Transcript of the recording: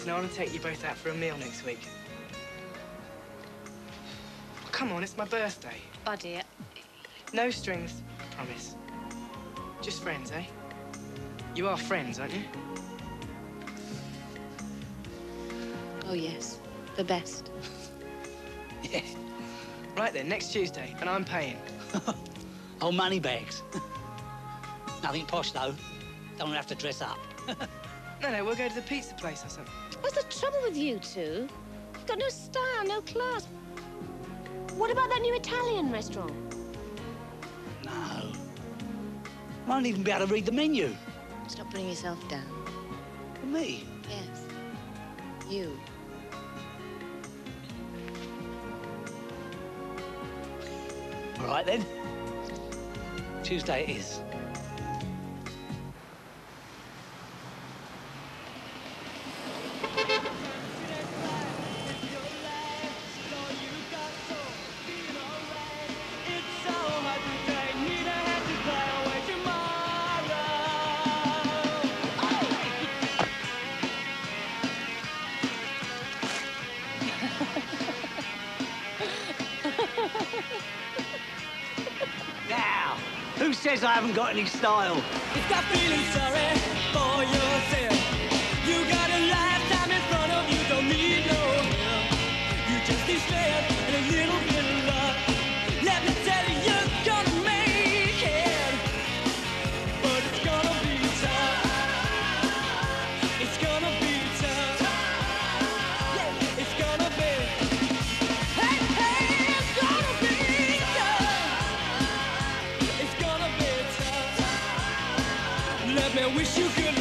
Listen, I want to take you both out for a meal next week. Come on, it's my birthday. Buddy. No strings, promise. Just friends, eh? You are friends, aren't you? Oh, yes. The best. Yeah. Right then, next Tuesday, and I'm paying. Oh, money bags. Nothing posh, though. Don't have to dress up. No, we'll go to the pizza place or something. What's the trouble with you two? You've got no style, no class. What about that new Italian restaurant? No. I won't even be able to read the menu. Stop putting yourself down. For me? Yes. You. All right, then. Tuesday it is. Now, who says I haven't got any style? If you're feeling sorry for yourself, you got a lifetime in front of you, don't need no help. You just need strength and a little bit of luck. Let me tell you, you're gonna make it, but it's gonna be tough. It's gonna be tough. Yeah, it's gonna be. Hey, it's gonna be tough. It's gonna be tough. Let me wish you good